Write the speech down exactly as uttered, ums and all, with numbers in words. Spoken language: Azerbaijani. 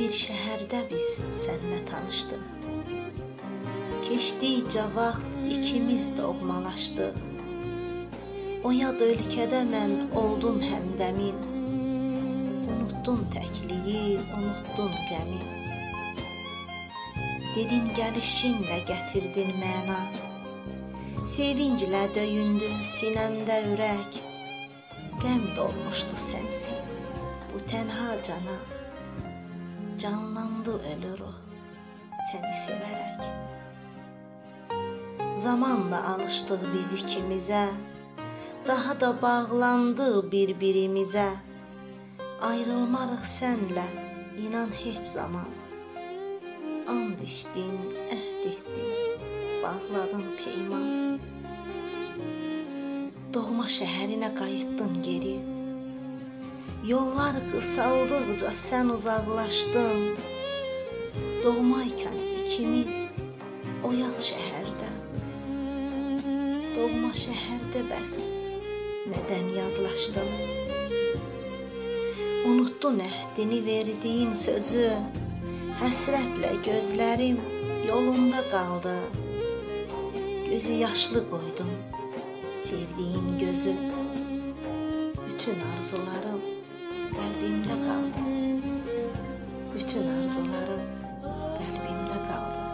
bir şəhərdə biz səninlə tanışdıq. Keçdikcə vaxt ikimiz doğmalaşdıq. O yad ölkədə mən oldum həmdəmin. Unuttun təkliyi, unuttun qəmi. Dedin gəlişinlə gətirdin məna. Sevinclə döyündü sinəmdə ürək. Qəm dolmuşdu sənsiz bu tənha cana. Canlandı ölür o səni sevərək. Zamanla alışdıq biz ikimizə. Daha da bağlandı bir-birimizə. Ayrılmarıq sənlə, inan heç zaman. And içdin, əhd etdin, bağladın peyman. Doğma şəhərinə qayıtdın geri. Yollar qısaldıqca sən uzaqlaşdın. Doğmaykən ikimiz o yad şəhərdə. Doğma şəhərdə bəs nədən yadlaşdın? Unuttun əhdini verdiyin sözü. Həsrətlə gözlərim yolunda qaldı. Gözü yaşlı qoydum sevdiyin gözü. Bütün arzularım qəlbimdə qaldı. Bütün arzularım qəlbimdə qaldı.